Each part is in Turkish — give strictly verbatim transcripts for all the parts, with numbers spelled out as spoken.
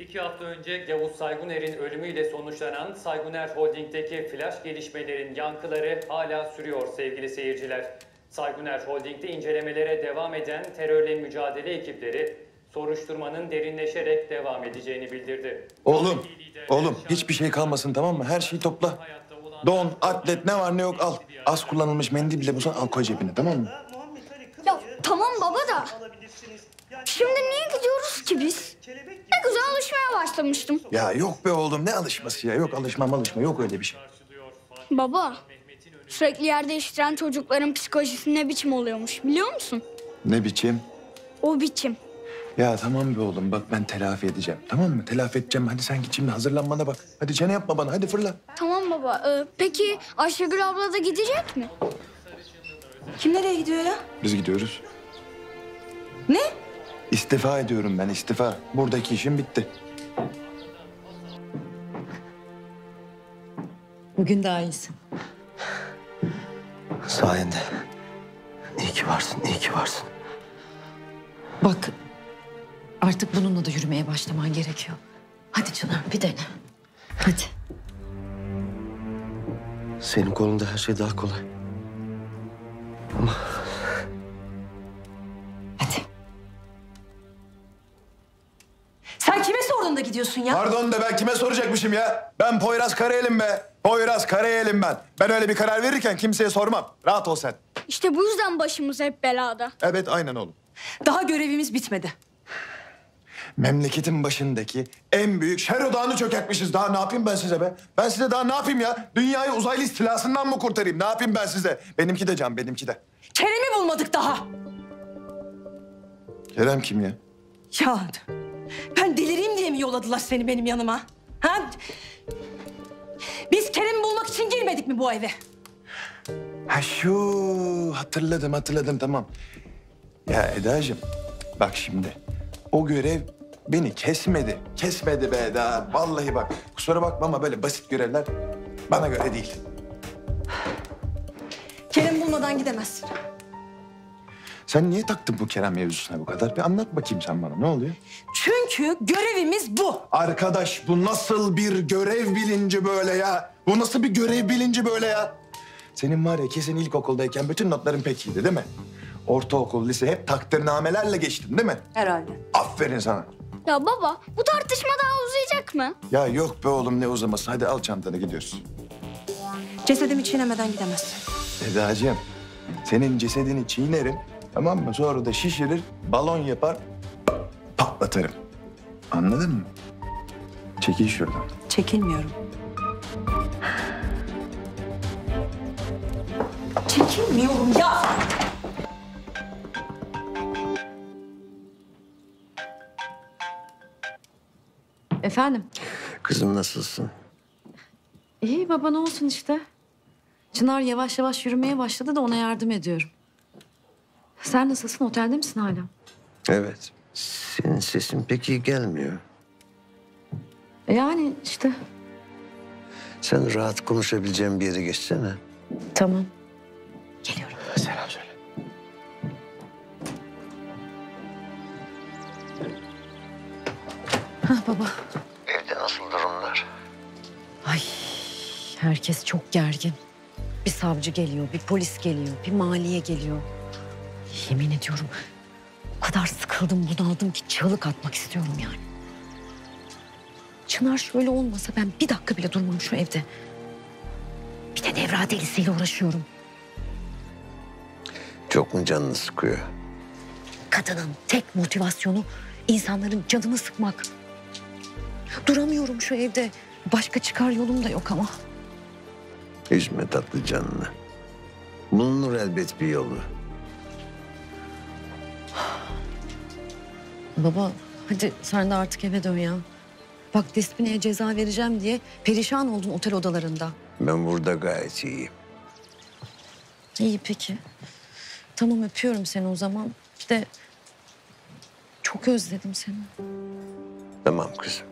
İki hafta önce Yavuz Sayguner'in ölümüyle sonuçlanan Sayguner Holding'deki flash gelişmelerin yankıları hala sürüyor sevgili seyirciler. Sayguner Holding'de incelemelere devam eden terörle mücadele ekipleri soruşturmanın derinleşerek devam edeceğini bildirdi. Oğlum, oğlum hiçbir şey kalmasın, tamam mı? Her şeyi topla. Don, atlet ne var ne yok al. Az kullanılmış mendil bile bulsan al, koy cebine, tamam mı? Ya tamam baba da. Şimdi niye gidiyoruz ki biz? Ne güzel alışmaya başlamıştım. Ya yok be oğlum, ne alışması ya? Yok alışma alışma, yok öyle bir şey. Baba, sürekli yer değiştiren çocukların psikolojisi ne biçim oluyormuş biliyor musun? Ne biçim? O biçim. Ya tamam be oğlum, bak ben telafi edeceğim, tamam mı? Telafi edeceğim, hadi sen git şimdi hazırlanmana bak. Hadi çene yapma bana, hadi fırla. Tamam baba. Ee, peki Ayşegül abla da gidecek mi? Kim nereye gidiyor ya? Biz gidiyoruz. Ne? İstifa ediyorum ben, istifa. Buradaki işim bitti. Bugün daha iyisin. Sayende. İyi ki varsın, iyi ki varsın. Bak, artık bununla da yürümeye başlaman gerekiyor. Hadi Çınar, bir dene. Hadi. Senin kolunda her şey daha kolay. Ama Hadi. Sen kime sordun da gidiyorsun ya? Pardon da ben kime soracakmışım ya? Ben Poyraz Karayelim be. Poyraz Karayelim ben. Ben öyle bir karar verirken kimseye sormam. Rahat ol sen. İşte bu yüzden başımız hep belada. Evet, aynen oğlum. Daha görevimiz bitmedi. Memleketin başındaki en büyük şer odağını çökertmişiz. Daha ne yapayım ben size be? Ben size daha ne yapayım ya? Dünyayı uzaylı istilasından mı kurtarayım? Ne yapayım ben size? Benimki de can, benimki de. Kerem'i bulmadık daha. Kerem kim ya? Ya ben delireyim diye mi yolladılar seni benim yanıma? Ha? Biz Kerem'i bulmak için girmedik mi bu eve? Ha şu hatırladım hatırladım tamam. Ya Eda'cığım bak şimdi o görev beni kesmedi. Kesmedi be Eda. Vallahi bak kusura bakma ama böyle basit görevler bana göre değil. Kerem bulmadan gidemezsin. Sen niye taktın bu Kerem mevzusuna bu kadar? Bir anlat bakayım sen bana, ne oluyor? Çünkü görevimiz bu. Arkadaş bu nasıl bir görev bilinci böyle ya? Bu nasıl bir görev bilinci böyle ya? Senin var ya kesin ilkokuldayken bütün notların pek iyiydi değil mi? Ortaokul, lise hep takdirnamelerle geçtin değil mi? Herhalde. Aferin sana. Ya baba, bu tartışma daha uzayacak mı? Ya yok be oğlum ne uzaması. Hadi al çantanı gidiyoruz. Cesedimi çiğnemeden gidemezsin. Eda'cığım senin cesedini çiğnerim tamam mı? Sonra da şişirir, balon yapar, patlatırım. Anladın mı? Çekil şuradan. Çekinmiyorum. Çekinmiyorum ya. Efendim? kızım nasılsın? İyi baba, ne olsun işte. Çınar yavaş yavaş yürümeye başladı da ona yardım ediyorum. Sen nasılsın? Otelde misin hala? Evet. Senin sesin pek iyi gelmiyor. E yani işte. Sen rahat konuşabileceğin bir yere geçsene. Tamam. Geliyorum. Selam söyle. Hah baba. Evde nasıl durumlar? Ay, herkes çok gergin. Bir savcı geliyor, bir polis geliyor, bir maliye geliyor. Yemin ediyorum o kadar sıkıldım, bunaldım ki çığlık atmak istiyorum yani. Çınar şöyle olmasa ben bir dakika bile durmam şu evde. Bir de Nevra delisiyle uğraşıyorum. Çok mu canını sıkıyor? Kadının tek motivasyonu insanların canını sıkmak. Duramıyorum şu evde. Başka çıkar yolum da yok ama. Üzme tatlı canını. Bulunur elbet bir yolu. Baba hadi sen de artık eve dön ya. Bak Despina'ya ceza vereceğim diye perişan oldun otel odalarında. Ben burada gayet iyiyim. İyi peki. Tamam öpüyorum seni o zaman. Bir de çok özledim seni. Tamam kızım.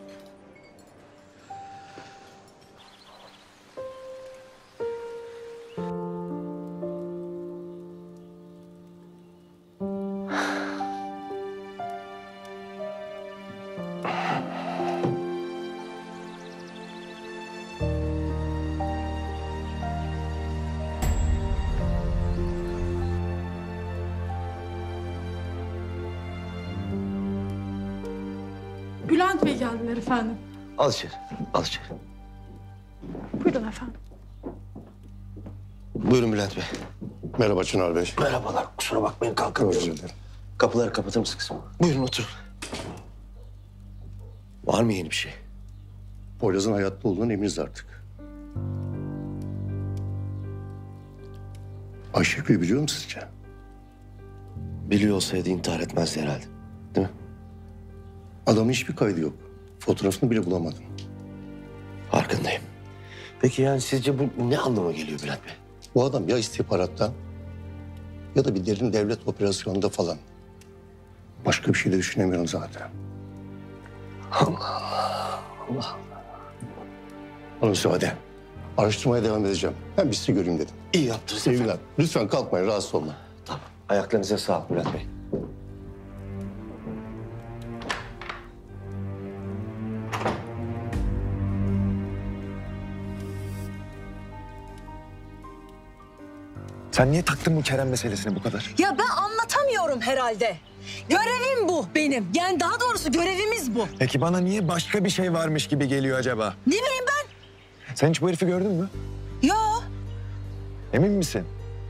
Bülent Bey geldiler efendim. Al içeri, al içeri. Buyurun efendim. Buyurun Bülent Bey. Merhaba Çınar Bey. Merhabalar, kusura bakmayın kalkamıyorum. Özür dilerim. Kapıları kapatır mısın kızım? Buyurun oturun. Var mı yeni bir şey? Poyraz'ın hayatta olduğundan eminiz artık. Ayşegül biliyor mu sizce? Biliyor olsaydı intihar etmezdi herhalde. Değil mi? Adamın hiçbir kaydı yok. Fotoğrafını bile bulamadım. Farkındayım. Peki yani sizce bu ne anlama geliyor Bülent Bey? Bu adam ya istihbaratta ya da bir derin devlet operasyonunda falan. Başka bir şey de düşünemiyorum zaten. Allah Allah. Allah. Bana müsaade. Araştırmaya devam edeceğim. Ben bir sizi göreyim dedim. İyi yaptınız Sevgiler, efendim. lütfen kalkmayın, rahatsız olma. Tamam. Ayaklarınıza sağlık Bülent Bey. Sen niye taktın bu Kerem meselesini bu kadar? Ya ben anlatamıyorum herhalde. Görevim bu benim. Yani daha doğrusu görevimiz bu. Peki bana niye başka bir şey varmış gibi geliyor acaba? Ne bileyim ben? Sen hiç bu herifi gördün mü? Ya Emin misin?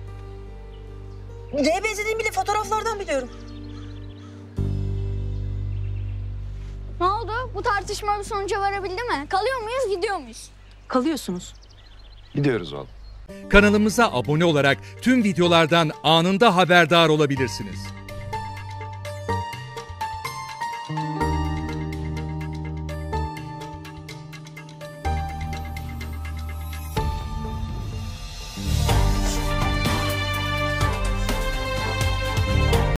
neye benzediğimi bile fotoğraflardan biliyorum. Ne oldu? Bu tartışma bir sonuca varabildi mi? Kalıyor muyuz, gidiyor muyuz? Kalıyorsunuz. Gidiyoruz oğlum. Kanalımıza abone olarak tüm videolardan anında haberdar olabilirsiniz.